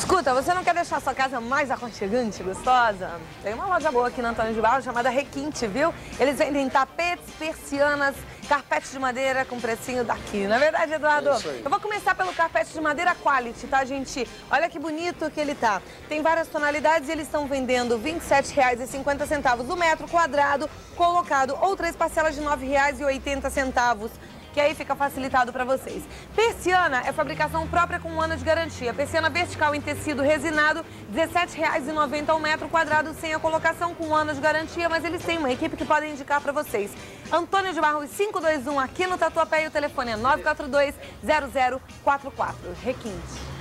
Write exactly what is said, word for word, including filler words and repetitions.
Escuta, você não quer deixar sua casa mais aconchegante, gostosa? Tem uma loja boa aqui no Antônio de Barros chamada Requinte, viu? Eles vendem tapetes, persianas, carpete de madeira com precinho daqui. Não é verdade, Eduardo? É isso aí. Eu vou começar pelo carpete de madeira Quality, tá, gente? Olha que bonito que ele tá. Tem várias tonalidades e eles estão vendendo vinte e sete reais e cinquenta centavos o metro quadrado, colocado, ou três parcelas de nove reais e oitenta centavos. Que aí fica facilitado para vocês. Persiana é fabricação própria com um ano de garantia. Persiana vertical em tecido resinado, dezessete reais e noventa centavos ao metro quadrado, sem a colocação, com um ano de garantia, mas eles têm uma equipe que podem indicar para vocês. Antônio de Barros quinhentos e vinte e um, aqui no Tatuapé, e o telefone é nove quatro dois, zero zero quatro quatro. Requinte.